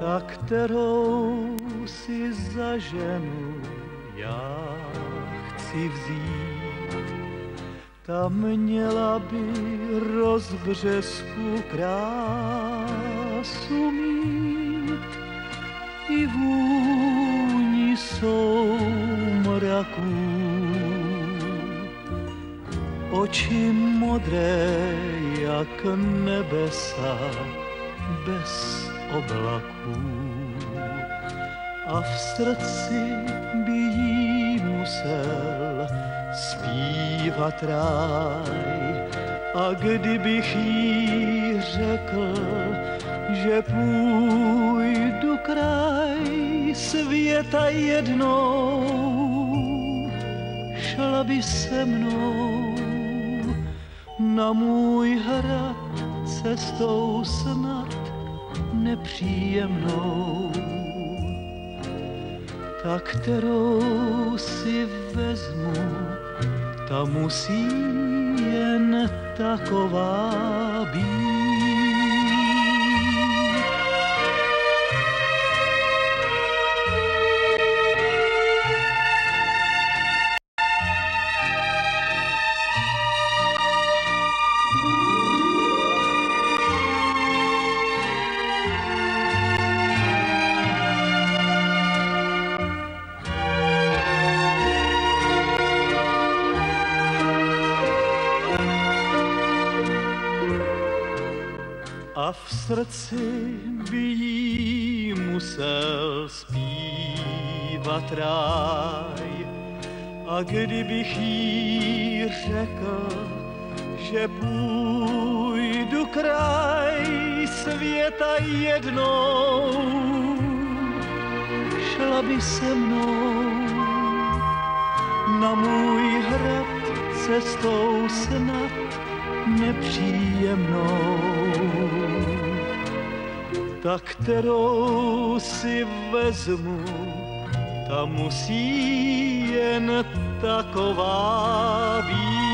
ta, kterou si za ženu já chci vzít, ta měla by rozbřesku krásu mít i vůni soumraků, oči modré jak nebesa bez oblaků, a v srdci by jí musel zpívat ráj. A kdybych jí řekl, že půjdu kraj světa jednou, šla by se mnou na můj hrad cestou snad nepříjemnou. Ta, kterou si vezmu, ta musí jen taková být. A v srdci by jí musel zpívat ráj. A kdybych jí řekl, že půjdu kraj světa jednou, šla by se mnou na můj hrad cestou snad nepříjemnou. Ta, kterou si vezmu, ta musí jen taková být.